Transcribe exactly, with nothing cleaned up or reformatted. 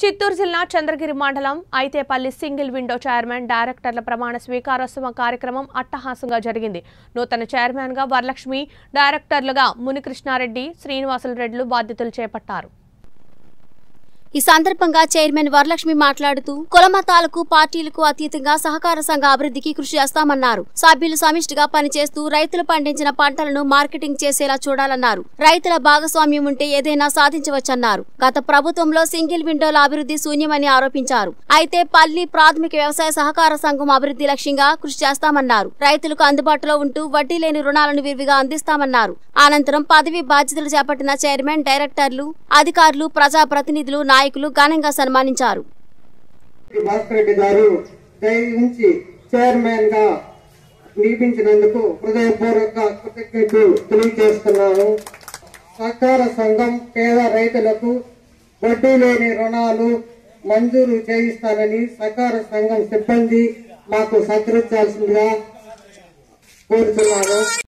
చిత్తూరు జిల్లా చంద్రగిరి మండలం Aithepalli single window chairman డైరెక్టర్ల ప్రమాణ స్వీకారోత్సవ కార్యక్రమం అట్టహాసంగా జరిగింది. నూతన చైర్మన్ గా వరలక్ష్మి, డైరెక్టర్లుగా మునికృష్ణారెడ్డి, శ్రీనివాసులు రెడ్డిలు బాధ్యతలు చేపట్టారు. ఈ సందర్భంగా చైర్మన్ వరలక్ష్మి మాట్లాడుతూ కులమతాలకు పార్టీలకు అతీతంగా సహకార సంఘ అభివృద్ధికి కృషి చేస్తామన్నారు. సభ్యులు సమిష్టిగా పనిచేస్తూ రైతులు పండించిన పంటలను మార్కెటింగ్ చేసేలా చూడాలన్నారు. రైతుల భాగస్వామ్యం ఉంటే ఏదైనా సాధించవచ్చన్నారు. గత ప్రభుత్వంలో సింగిల్ విండోల అభివృద్ధి శూన్యమని ఆరోపించారు. అయితే పల్లి ప్రాథమిక వ్యవసాయ సహకార సంఘం అభివృద్ధి లక్ష్యంగా కృషి చేస్తామన్నారు. రైతులకు అందుబాటులో ఉంటూ వడ్డీ లేని రుణాలను విరివిగా అందిస్తామన్నారు. అనంతరం పదవి బాధ్యతలు చేపట్టిన చైర్మన్, డైరెక్టర్లు, అధికారులు, ప్రజాప్రతినిధులు, నాయకులు ఘనంగా సన్మానించారు. భాస్కర్ గారు దయించి చైర్మన్ గా నియమించినందుకు హృదయపూర్వక కృతజ్ఞతలు తెలియజేస్తున్నాను. సహకార సంఘం పేద రైతులకు వడ్డీ లేని రుణాలు మంజూరు చేయిస్తానని సహకార సంఘం సిబ్బంది మాకు సహకరించాల్సిందిగా కోరుతున్నాను.